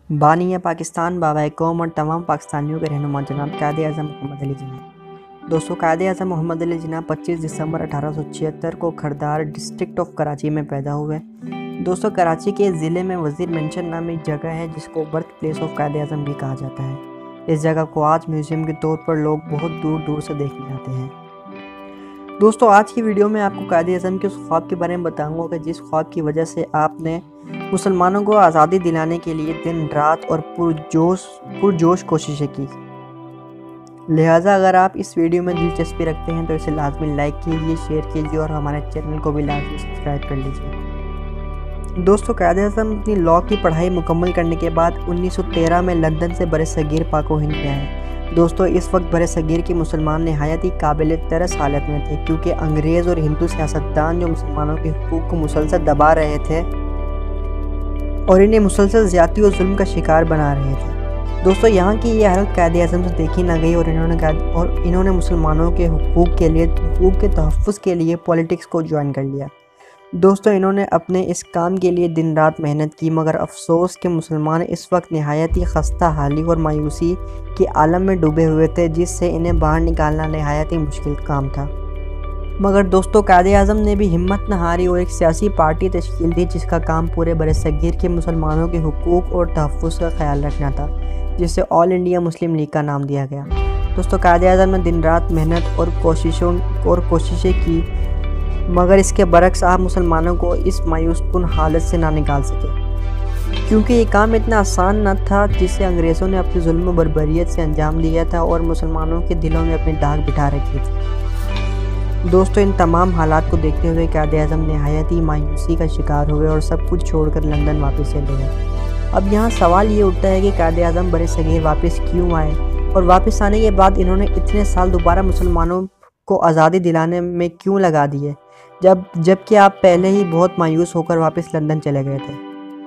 बानी पाकिस्तान, बाबा कौम और तमाम पाकिस्तानियों के रहनुमा जनाब कायद-ए-आज़म मोहम्मद अली जिन्ना। दोस्तों, कायद-ए-आज़म मोहम्मद अली जिन्ना 25 दिसंबर 1876 को खरदार डिस्ट्रिक्ट ऑफ कराची में पैदा हुए। दोस्तों, कराची के ज़िले में वज़ीर मेंशन नाम एक जगह है जिसको बर्थ प्लेस ऑफ कायद-ए-आज़म भी कहा जाता है। इस जगह को आज म्यूज़ियम के तौर पर लोग बहुत दूर दूर से देखने आते हैं। दोस्तों, आज की वीडियो में आपको कायद-ए-आज़म के उस ख्वाब के बारे में बताऊंगा कि जिस ख्वाब की वजह से आपने मुसलमानों को आज़ादी दिलाने के लिए दिन रात और पुरजोश कोशिशें की। लिहाजा अगर आप इस वीडियो में दिलचस्पी रखते हैं तो इसे लाजमी लाइक कीजिए, शेयर कीजिए और हमारे चैनल को भी लाजमी सब्सक्राइब कर लीजिए। दोस्तों, कायद-ए-आज़म अपनी लॉ की पढ़ाई मुकम्मल करने के बाद 1913 में लंदन से बरसगीर पाको हिंद में आए। दोस्तों, इस वक्त बरसगीर के मुसलमान नहायत ही काबिल तरस हालत में थे, क्योंकि अंग्रेज़ और हिंदू सियासतदान जो मुसलमानों के हुकूक को मुसलसल दबा रहे थे और इन्हें मुसलसल ज़्यादती और जुल्म का शिकार बना रहे थे। दोस्तों, यहाँ की ये हालत कायद-ए-आज़म से देखी ना गई और इन्होंने मुसलमानों के हुकूक के तहफ़्फ़ुज़ के लिए पॉलिटिक्स को ज्वाइन कर लिया। दोस्तों, इन्होंने अपने इस काम के लिए दिन रात मेहनत की, मगर अफसोस कि मुसलमान इस वक्त नहायत ही खस्ता हाली और मायूसी के आलम में डूबे हुए थे, जिससे इन्हें बाहर निकालना नहायत ही मुश्किल काम था। मगर दोस्तों, कायद-ए-आज़म ने भी हिम्मत न हारी और एक सियासी पार्टी तश्कील दी जिसका काम पूरे बरसगीर के मुसलमानों के हुकूक और तहफ़्फ़ुज़ का ख्याल रखना था, जिसे ऑल इंडिया मुस्लिम लीग का नाम दिया गया। दोस्तों, कायद-ए-आज़म ने दिन रात मेहनत और कोशिशें की, मगर इसके बरक्स आप मुसलमानों को इस मायूसकुन हालत से ना निकाल सके, क्योंकि ये काम इतना आसान न था जिसे अंग्रेज़ों ने अपनी जुल्म बर्बरियत से अंजाम दिया था और मुसलमानों के दिलों में अपनी दाग बिठा रखी थी। दोस्तों, इन तमाम हालात को देखते हुए कायद-ए-आज़म नहायत ही मायूसी का शिकार हुए और सब कुछ छोड़कर लंदन वापस चले गए। अब यहाँ सवाल ये उठता है कि कायद-ए-आज़म बरसगीर वापस क्यों आए और वापस आने के बाद इन्होंने इतने साल दोबारा मुसलमानों को आज़ादी दिलाने में क्यों लगा दिए, जबकि आप पहले ही बहुत मायूस होकर वापस लंदन चले गए थे।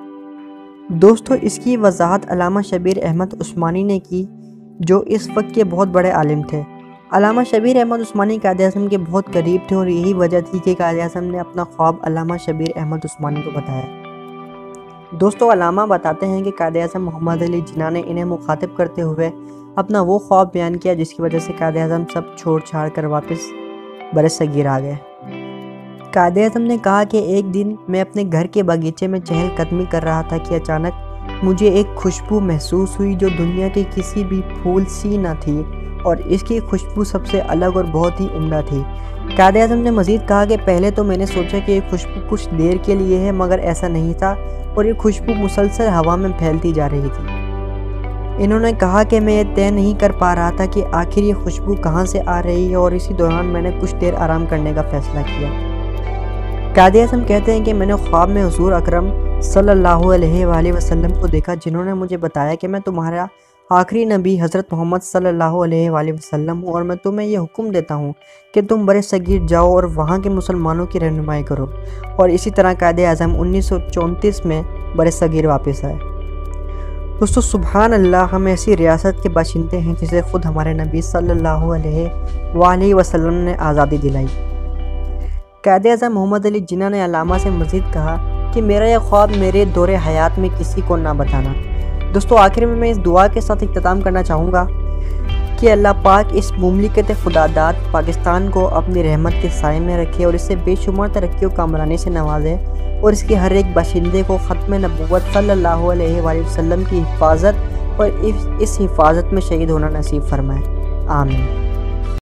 दोस्तों, इसकी वजाहत अल्लामा शबीर अहमद उस्मानी ने की, जो इस वक्त के बहुत बड़े आलिम थे। अल्लामा शबीर अहमद उस्मानी कायद-ए-आज़म के बहुत करीब थे और यही वजह थी कि कायद-ए-आज़म ने अपना ख्वाब अल्लामा शबीर अहमद उस्मानी को बताया। दोस्तों, अल्लामा बताते हैं कि कायद-ए-आज़म मोहम्मद अली जिन्ना ने इन्हें मुखातिब करते हुए अपना वो ख्वाब बयान किया जिसकी वजह से कायद-ए-आज़म सब छोड़ छाड़ कर वापस बरसगीर आ गए। कायद-ए-आज़म ने कहा कि एक दिन मैं अपने घर के बगीचे में चहलकदमी कर रहा था कि अचानक मुझे एक खुशबू महसूस हुई जो दुनिया के किसी भी फूल सी न थी और इसकी खुशबू सबसे अलग और बहुत ही उम्दा थी। कायद-ए-आज़म ने मज़ीद कहा कि पहले तो मैंने सोचा कि ये खुशबू कुछ देर के लिए है, मगर ऐसा नहीं था और ये खुशबू मुसलसल हवा में फैलती जा रही थी। इन्होंने कहा कि मैं ये तय नहीं कर पा रहा था कि आखिर ये खुशबू कहाँ से आ रही है और इसी दौरान मैंने कुछ देर आराम करने का फ़ैसला किया। कायद-ए-आज़म कहते हैं कि मैंने ख्वाब में हुज़ूर अकरम सल्लल्लाहु अलैहि वसल्लम को देखा, जिन्होंने मुझे बताया कि मैं तुम्हारा आखिरी नबी हज़रत मोहम्मद सल्लल्लाहु अलैहि वसल्लम हूँ और मैं तुम्हें यह हुक्म देता हूँ कि तुम बरसगीर जाओ और वहाँ के मुसलमानों की रहनुमाई करो। और इसी तरह कायद-ए-आज़म 1934 में बरसगीर वापस आए। दोस्तों, सुभान अल्लाह, हम ऐसी रियासत के बाशिंदे हैं जिसे ख़ुद हमारे नबी सल्लल्लाहु अलैहि वसल्लम ने आज़ादी दिलाई। कायद-ए-आज़म मोहम्मद अली जिन्ना ने अल्लामा से मज़ीद कहा कि मेरा यह ख्वाब मेरे दौरे हयात में किसी को ना बताना। दोस्तों, आखिर में मैं इस दुआ के साथ इख्तिताम करना चाहूँगा कि अल्लाह पाक इस मुमलिकत खुदादाद पाकिस्तान को अपनी रहमत के साए में रखे और इससे बेशुमार तरक्की और कामरानी से नवाजे और इसके हर एक बाशिंदे को ख़त्म नबूवत सल्लल्लाहु अलैहि वसल्लम की हिफाजत और इस हिफाजत में शहीद होना नसीब फरमाए। आमीन।